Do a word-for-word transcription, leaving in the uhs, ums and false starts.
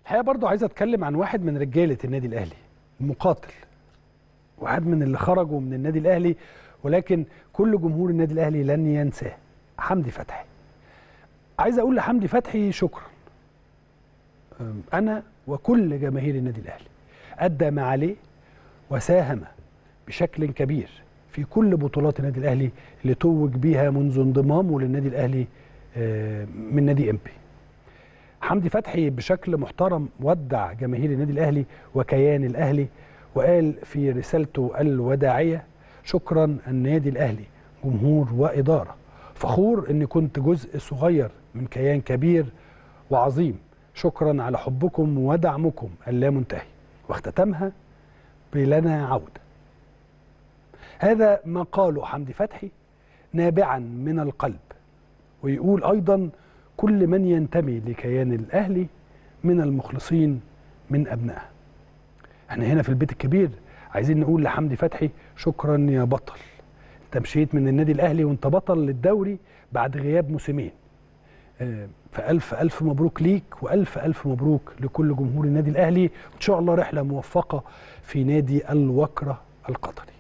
الحقيقه برضو عايز اتكلم عن واحد من رجاله النادي الاهلي، المقاتل، واحد من اللي خرجوا من النادي الاهلي ولكن كل جمهور النادي الاهلي لن ينساه، حمدي فتحي. عايز اقول لحمدي فتحي شكرا. انا وكل جماهير النادي الاهلي، ادى ما عليه وساهم بشكل كبير في كل بطولات النادي الاهلي اللي توج بيها منذ انضمامه للنادي الاهلي من نادي امبي. حمدي فتحي بشكل محترم ودع جماهير النادي الاهلي وكيان الاهلي، وقال في رسالته الوداعيه: شكرا النادي الاهلي، جمهور واداره، فخور اني كنت جزء صغير من كيان كبير وعظيم، شكرا على حبكم ودعمكم اللامنتهي. واختتمها بلنا عوده. هذا ما قاله حمدي فتحي نابعا من القلب، ويقول ايضا: كل من ينتمي لكيان الاهلي من المخلصين من ابنائه. احنا هنا في البيت الكبير عايزين نقول لحمدي فتحي: شكرا يا بطل، انت مشيت من النادي الاهلي وانت بطل للدوري بعد غياب موسمين. فالف الف مبروك ليك، والف الف مبروك لكل جمهور النادي الاهلي، وان شاء الله رحله موفقه في نادي الوكره القطري.